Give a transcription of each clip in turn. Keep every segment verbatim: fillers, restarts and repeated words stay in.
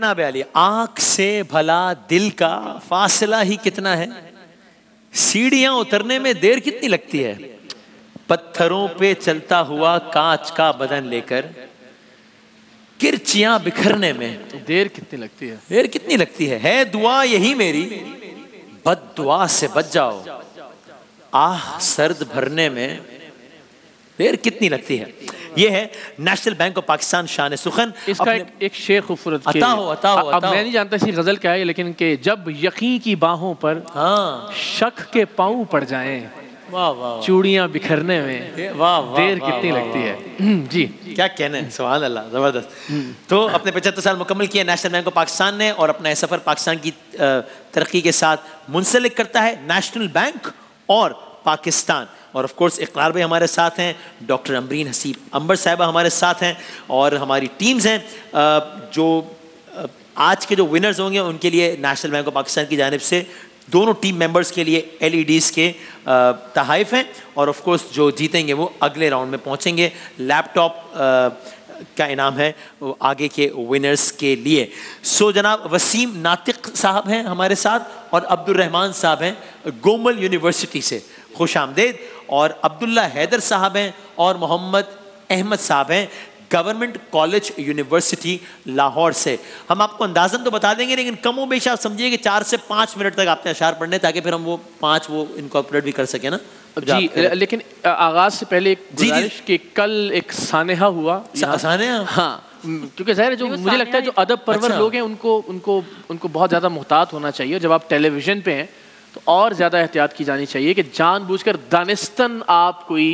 जनाब अली, आंख से भला दिल का फासला ही कितना है, सीढ़ियां उतरने में देर कितनी लगती है, पत्थरों पे चलता हुआ कांच का बदन लेकर किरचियां बिखरने में देर कितनी लगती है, देर कितनी लगती है। है दुआ यही मेरी, बद दुआ से बच जाओ, आह सर्द भरने में देर कितनी लगती है। ये है नेशनल बैंक ऑफ पाकिस्तान शान सुखन। इसका एक, एक शेर खूबसूरत अता हो, अता हो, अब मैं नहीं जानता इसकी गजल क्या है, लेकिन कि जब यकीन की बाहों पर हाँ शक के पांव पड़ जाएं, वाह वाह, चूड़ियां बिखरने में वाह वाह, देर वाह, कितनी वाह, लगती वाह, है। जी क्या कहने हैं, सुभान अल्लाह, जबरदस्त। तो अपने पचहत्तर साल मुकम्मल किए नेशनल बैंक ऑफ पाकिस्तान ने, और अपना सफर पाकिस्तान की तरक्की के साथ मुंसलिक करता है नेशनल बैंक और पाकिस्तान। और ऑफ कोर्स इकरार भाई हमारे साथ हैं, डॉक्टर अमरीन हसीब अंबर साहिबा हमारे साथ हैं, और हमारी टीम्स हैं जो आज के जो विनर्स होंगे उनके लिए नेशनल बैंक ऑफ पाकिस्तान की जानिब से दोनों टीम मेंबर्स के लिए एल ई डीज़ के तहाइफ हैं, और ऑफ कोर्स जो जीतेंगे वो अगले राउंड में पहुंचेंगे। लैपटॉप का इनाम है वो आगे के विनर्स के लिए। सो जनाब वसीम नातिक साहब हैं हमारे साथ, और अब्दुल रहमान साहब हैं गोमल यूनिवर्सिटी से, खुश आमदेद। और अब्दुल्ला हैदर साहब हैं, और मोहम्मद अहमद साहब हैं गवर्नमेंट कॉलेज यूनिवर्सिटी लाहौर से। हम आपको अंदाजन तो बता देंगे, लेकिन कमो बेश आप समझिए कि चार से पाँच मिनट तक आपने अशार पढ़ने, ताकि फिर हम वो पाँच वो इनकॉर्पोरेट भी कर सकें ना जी। लेकिन आगाज से पहले एक गुजारिश कि कल एक सानेहा हुआ, सानेहा, हाँ, क्योंकि ज़ाहिर है जो मुझे लगता है जो अदब परवर अच्छा। लोग हैं उनको उनको उनको बहुत ज़्यादा मुहतात होना चाहिए। जब आप टेलीविज़न पे हैं तो और ज़्यादा एहतियात की जानी चाहिए कि जानबूझकर दानिस्तन आप कोई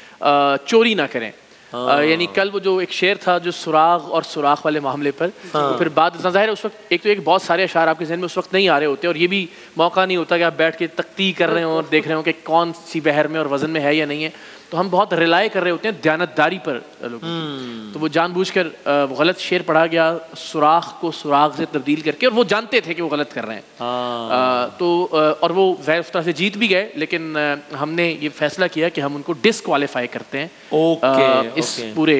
चोरी ना करें। यानी कल वो जो एक शेर था जो सुराग और सुराख वाले मामले पर, तो फिर बाद ज़ाहिर है उस वक्त एक तो एक बहुत सारे अशार आपके जहन में उस वक्त नहीं आ रहे होते, और ये भी मौका नहीं होता कि आप बैठ के तख्ती कर रहे हो और देख रहे हो कि कौन सी बहर में और वज़न में है या नहीं है। तो हम बहुत रिलाय कर रहे होते हैं दयानतदारी पर लोगों की, तो वो जानबूझकर गलत शेर पढ़ा गया, सुराख को सुराग से तब्दील करके, और वो जानते थे कि वो गलत कर रहे हैं। आ, तो और वो ज़ाहिर उस तरह से जीत भी गए, लेकिन हमने ये फैसला किया कि हम उनको डिस्क्वालीफाई करते हैं ओके, इस पूरे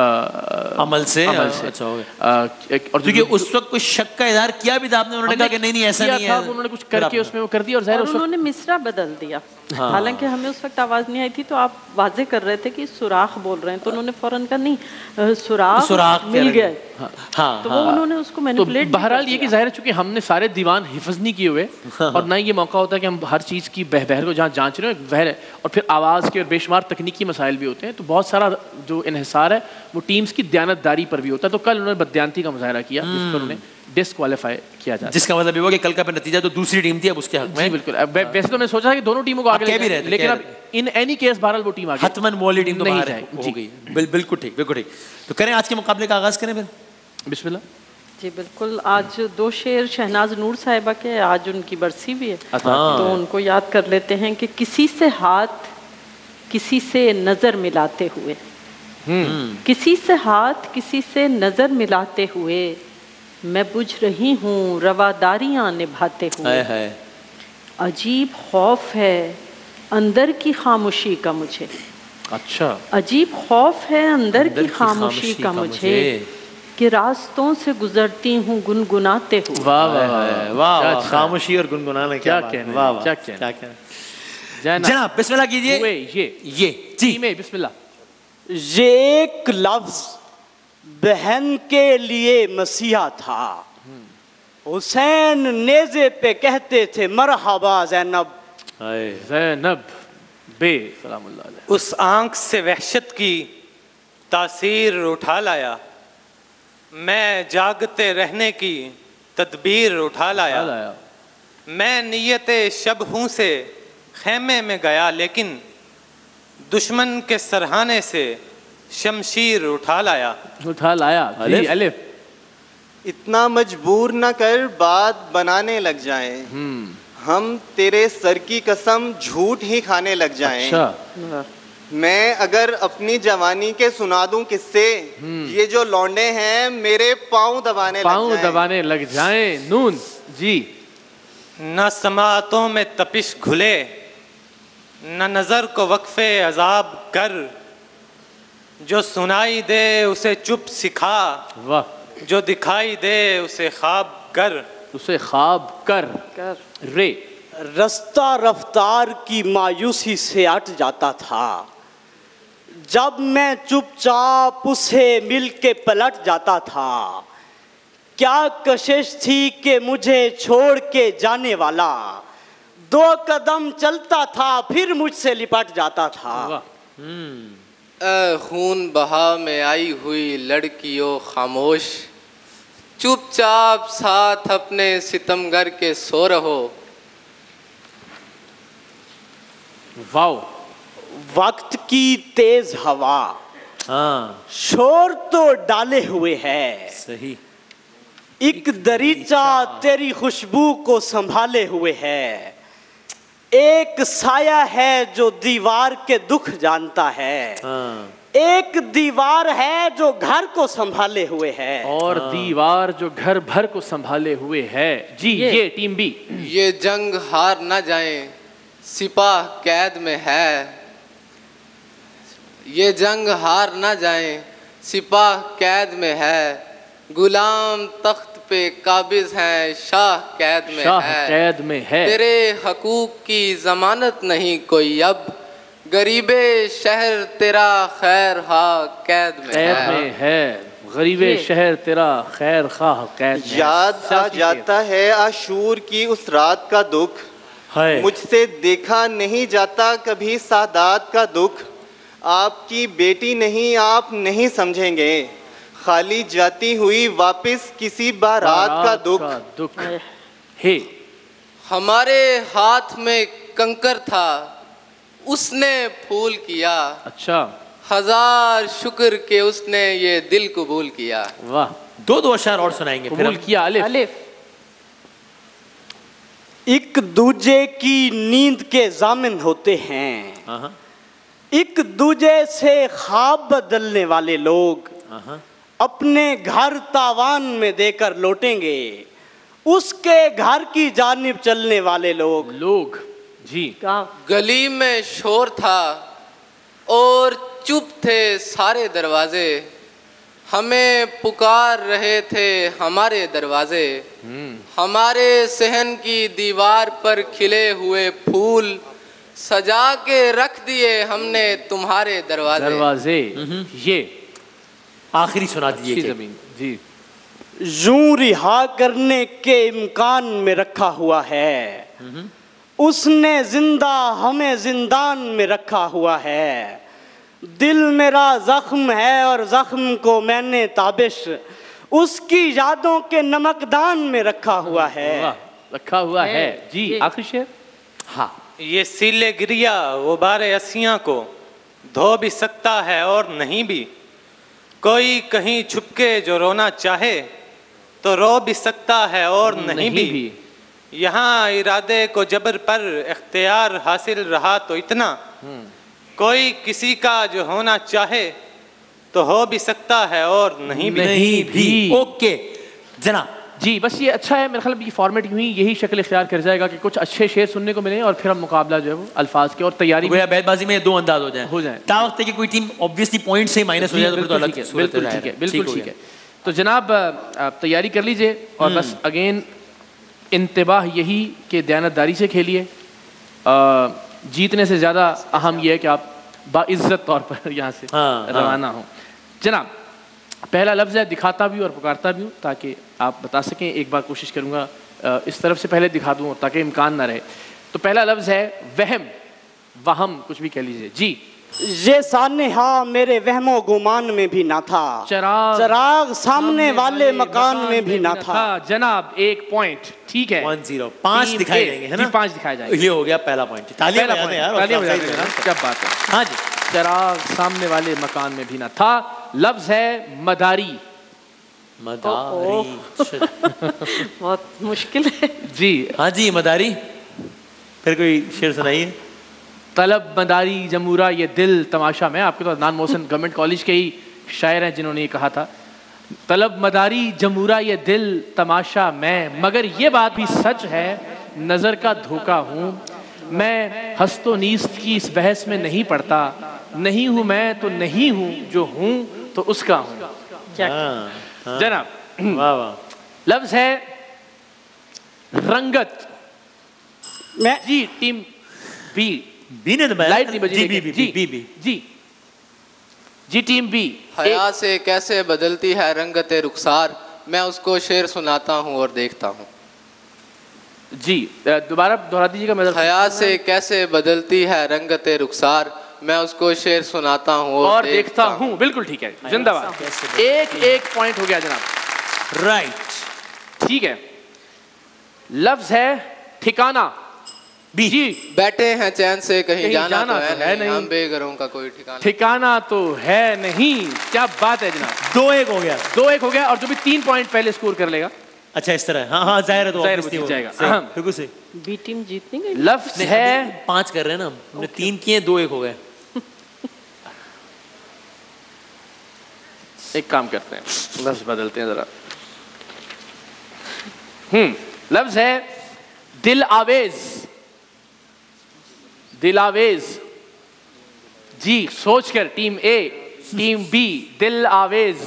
अमल से, अमल से। अच्छा हो गया। और क्योंकि उस वक्त कुछ शक का इजहार किया भी था आपने, उन्होंने कहा कि नहीं नहीं ऐसा नहीं है, उन्होंने कुछ करके उसमें वो कर दिया, और ज़ाहिर उन्होंने मिसरा बदल दिया। हालांकि हमें उस वक्त आवाज नहीं आई थी, तो आप वाजे कर रहे थे कि सुराख बोल रहे हैं, तो उन्होंने फौरन कहा नहीं सुराख, सुराख मिल गया। हाँ, हाँ, तो वो उन्होंने उसको मैनिपुलेट। तो बहरहाल ये कि जाहिर है चूंकि हमने सारे दीवान हिफ्ज नहीं किए हुए, और ना ये मौका होता है कि हम हर चीज़ की बह बहर को जहाँ जांच रहे हो बहर है, और फिर आवाज़ के और बेशुमार तकनीकी मसाइल भी होते हैं, तो बहुत सारा जो इन्हिसार है वो टीम्स की दयानतदारी पर भी होता है। तो कल उन्होंने बदयांती का मुजाहरा किया, जिस पर उन्हें डिस्क्वालीफाई किया जाता है, जिसका मतलब ये हुआ कि कल का नतीजा तो दूसरी टीम थी अब उसके हक में। जी बिल्कुल। वैसे तो मैं सोचा था कि दोनों टीमों को आगे ले जाएं, लेकिन अब इन एनी केस बहरहाल वो टीम आगे, हतमन वो वाली टीम तो नहीं बाहर जाएगी। हो गई। बिल, बिल्कुल ठीक, बिल्कुल ठीक। तो करें आज के मुकाबले का आगाज करें फिर, बिस्मिल्लाह। जी बिल्कुल। आज दो शेर शहनाज नूर साहिबा के, आज उनकी बरसी भी है, तो उनको याद कर लेते हैं कि किसी से हाथ किसी से नजर मिलाते हुए, किसी से हाथ किसी से नजर मिलाते हुए, मैं बुझ रही हूँ रवादारियां निभाते हुए। है, है। अजीब खौफ है अंदर की खामोशी का मुझे, अच्छा, अजीब खौफ है अंदर, अंदर की खामोशी का मुझे, कि रास्तों से गुजरती हूँ गुनगुनाते हुए। वाह वाह वाह, खामोशी और गुनगुनाना क्या कहना, वाह वाह, क्या क्या कहना। जनाब बिस्मिल्लाह कीजिए। ये ये जी में बिस्मिल्लाह। ये एक लफ्ज बहन के लिए मसीहा था, हुसैन नेज़े पे कहते थे मरहबा ज़ैनब। ज़ैनब बे सलामुल्लाह अलैह। उस आंख से वहशत की तासीर उठा लाया, मैं जागते रहने की तदबीर उठा लाया, मैं नियते शब हूँ से खेमे में गया, लेकिन दुश्मन के सरहाने से शमशीर उठा लाया। उठा लाया जी, अलिफ। इतना मजबूर न कर बात बनाने लग जाएं, हम तेरे सर की कसम झूठ ही खाने लग जाएं। अच्छा। मैं अगर अपनी जवानी के सुना दूं किस्से, ये जो लौंडे हैं मेरे पाँव दबाने पाँव दबाने लग जाएं। नून जी। न समातों में तपिश घुले, न नज़र को वक्फे अजाब कर, जो सुनाई दे उसे चुप सिखा। वाह। जो दिखाई दे उसे ख्वाब कर, उसे ख्वाब कर, कर रे रास्ता रफ्तार की मायूसी से अट जाता था, जब मैं चुपचाप उसे मिल के पलट जाता था। क्या कशिश थी कि मुझे छोड़ के जाने वाला दो कदम चलता था फिर मुझसे लिपट जाता था। ए खून बहा में आई हुई लड़कियों खामोश, चुपचाप साथ अपने सितमगर के सो रहो। वाओ, वक्त की तेज हवा हाँ शोर तो डाले हुए है, सही। एक दरीचा तेरी खुशबू को संभाले हुए है। एक साया है जो दीवार के दुख जानता है, हाँ एक दीवार है जो घर को संभाले हुए है। और दीवार जो घर भर को संभाले हुए है। जी ये, ये टीम बी। ये जंग हार न जाए सिपाह कैद में है, ये जंग हार न जाए सिपाह कैद में है। गुलाम तख्त पे काबिज हैं शाह कैद में शाह है, कैद में है। तेरे हकूक की जमानत नहीं कोई अब, गरीबे शहर तेरा खैर हा कैद में कैद है। में है, गरीबे शहर तेरा खैर खाह कैद में है। याद आ जाता है आशूर की उस रात का दुख, है मुझसे देखा नहीं जाता कभी सादात का दुख। आपकी बेटी नहीं आप नहीं समझेंगे, खाली जाती हुई वापस किसी बारात का दुख। का दुख हे। हमारे हाथ में कंकर था उसने फूल किया, अच्छा हजार शुक्र के उसने ये दिल कबूल किया। वाह, दो दो अशार और सुनाएंगे फिर कबूल हम। किया अलिफ। अलिफ एक दूजे की नींद के जामिन होते हैं, हाँ हाँ एक दूजे से ख्वाब बदलने वाले लोग हाँ अपने घर तावान में देकर लौटेंगे, उसके घर की जानिब चलने वाले लोग। लोग जी। गाँव गली में शोर था और चुप थे सारे दरवाजे, हमें पुकार रहे थे हमारे दरवाजे। हमारे सहन की दीवार पर खिले हुए फूल सजा के रख दिए हमने तुम्हारे दरवाजे। दरवाजे ये आखिरी सुना अच्छी दीजिए। जमीन जी। यूं रिहा करने के इम्कान में रखा हुआ है, उसने जिंदा हमें जिंदान में रखा हुआ है। दिल मेरा जख्म है और जख्म को मैंने ताबिश उसकी यादों के नमकदान में रखा हुआ है। वाह, रखा हुआ है, है जी। जी। आखिरी शेर। हाँ ये सीले गिरिया वो बारे असियाँ को धो भी सकता है और नहीं भी, कोई कहीं छुपके जो रोना चाहे तो रो भी सकता है और नहीं, नहीं भी, भी। यहाँ इरादे को जबर पर इख्तियार हासिल रहा तो इतना, कोई किसी का जो होना चाहे तो हो भी सकता है और नहीं भी। नहीं भी। ओके जनाब जी, बस ये अच्छा है मेरे ख्याल में ये फॉर्मेट यूं ही यही शक्ल इख्तियार कर जाएगा कि कुछ अच्छे शेर सुनने को मिले और फिर हम मुकाबला जो है वो अल्फाज के और तैयारी गोया बैतबाजी में दो अंदाज हो जाए हो जाए। ता वक्त की कोई टीम ऑब्वियसली पॉइंट से माइनस हो जाए तो फिर तो बिल्कुल अलग ठीक है, सूरत बिल्कुल है। ठीक है, बिल्कुल हो ठीक गया। है। तो जनाब आप तैयारी कर लीजिए और बस अगेन इंतबाह यही कि दयानतदारी से खेलिए। अ, जीतने से ज़्यादा अहम यह है कि आप बाइज्जत तौर पर यहाँ से हाँ, रवाना हो। जनाब पहला लफ्ज़ है दिखाता भी और पुकारता भी हूँ ताकि आप बता सकें। एक बार कोशिश करूँगा अ, इस तरफ से पहले दिखा दूँ ताकि इम्कान ना रहे। तो पहला लफ्ज़ है वहम, वहम कुछ भी कह लीजिए जी। ये सानेहा मेरे वहमो गुमान में भी ना था, चराग चराग सामने वाले मकान में भी ना था। जनाब एक पॉइंट, ठीक है। वन जीरो पांच टीम दिखाए ए, जाएंगे है जी, ना? पांच दिखाए जाएंगे। ये हो गया पहला पॉइंट। तालियां पहला बजा दें point, यार। तालियां बजा सही दें है ना, ना? क्या बात है। हाँ जी चराग सामने वाले मकान में भी ना था। लफ्ज है मदारी। मदारी। बहुत मुश्किल है। जी हाँ जी मदारी। फिर कोई शेर सुनाइए। तलब मदारी जमूरा ये दिल तमाशा। में आपके तो अदनान मोहसिन गवर्नमेंट कॉलेज के ही शायर हैं जिन्होंने ये कहा था। तलब मदारी जमूरा ये दिल तमाशा मैं, मगर ये बात भी सच है नज़र का धोखा हूँ मैं। हस्तो नीस्त की इस बहस में नहीं पड़ता, नहीं हूँ मैं तो नहीं हूँ, जो हूँ तो उसका हूँ। क्या हाँ जनाब वाह वाह। लफ्ज है रंगत। मैं जी टीम बी। बी ने तो लाइट नहीं बजी जी बी लेकिन। B G B B G G team B. हया से कैसे बदलती है रंगते रुखसार, मैं उसको शेर सुनाता हूँ और देखता हूँ। जी दोबारा दोहरा दीजिएगा। मैं हया से कैसे बदलती है रंगते रुखसार, मैं उसको शेर सुनाता हूँ और, और देखता हूँ। बिल्कुल ठीक है, जिंदाबाद। एक एक पॉइंट हो गया जनाब। राइट ठीक है। लफ्ज है ठिकाना। बी। जी बैठे हैं चैन से कहीं, कहीं जाना, जाना तो है, तो है नहीं, नहीं। हम बेघरों का कोई ठिकाना। ठिकाना तो है नहीं। क्या बात है जनाब। दो एक हो गया। दो एक हो गया और जो भी तीन पॉइंट पहले स्कोर कर लेगा। अच्छा इस तरह, हाँ हाँ जाहिर है, तो जाहिर obviously वो वो जाएगा। सही, हाँ। बिल्कुल सही। बी टीम जीतनी गई। लफ्ज है पांच कर रहे हैं ना हम, हमने तीन किए, दो एक हो गए। एक काम करते हैं, लफ्ज बदलते हैं जरा। हम्म लफ्ज है दिल आवेज। दिल आवेज। जी सोचकर टीम ए, टीम बी। दिल आवेज।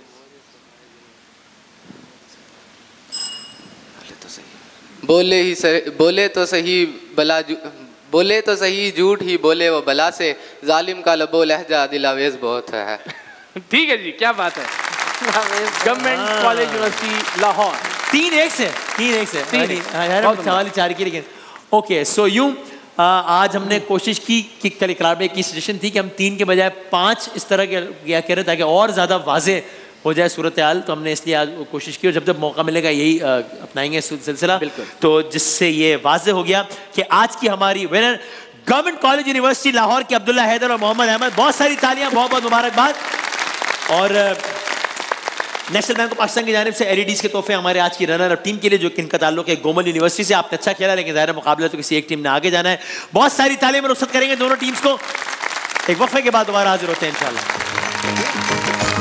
बोले ही सही, बोले तो सही बला जू- बोले तो सही झूठ ही बोले वो बला से, जालिम का लबो लहजा दिलावेज बहुत है। ठीक है जी, क्या बात है। Government college university Lahore. तीन एक से तीन एक से तीन यानी, एक। हाँ, यार, बहुत हम सवाल ही चार की, लेकिन ओके। सो यूं आ, आज हमने कोशिश की कि कल इकरार में की सजेशन थी कि हम तीन के बजाय पांच इस तरह के किया करें ताकि और ज़्यादा वाजे हो जाए सूरत हाल। तो हमने इसलिए आज वो कोशिश की और जब जब मौका मिलेगा यही आ, अपनाएंगे सिलसिला। बिल्कुल। तो जिससे ये वाजे हो गया कि आज की हमारी winner government college university Lahore के अब्दुल्ला हैदर और मोहम्मद अहमद। बहुत सारी तालियां, बहुत बहुत मुबारकबाद। और नेशनल बैंक ऑफ पाकिस्तान की जानिब से एलईडीज के तोहफे हमारे आज की रनर अप टीम के लिए, जो कि इनका ताल्लुक है गोमल यूनिवर्सिटी से। आपने अच्छा खेला, लेकिन ज़ाहिर मुकाबला तो किसी एक टीम ने आगे जाना है। बहुत सारी तालियां में रुखसत करेंगे दोनों टीम्स को। एक वक्फे के बाद दोबारा हाजिर होते हैं इंशाल्लाह।